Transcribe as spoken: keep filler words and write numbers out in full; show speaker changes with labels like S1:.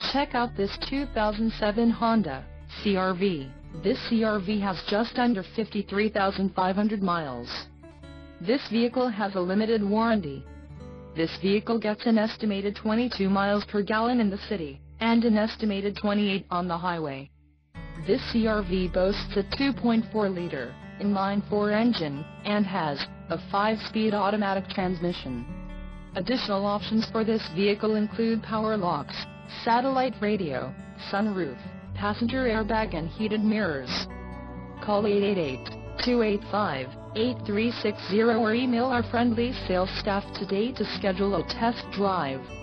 S1: Check out this two thousand seven Honda C R V. This C R V has just under fifty-three thousand five hundred miles. This vehicle has a limited warranty. This vehicle gets an estimated twenty-two miles per gallon in the city, and an estimated twenty-eight on the highway. This C R V boasts a two point four liter inline-four engine, and has a five-speed automatic transmission. Additional options for this vehicle include power locks, satellite radio, sunroof, passenger airbag and heated mirrors. Call eight eight eight, two eight five, eight three six zero or email our friendly sales staff today to schedule a test drive.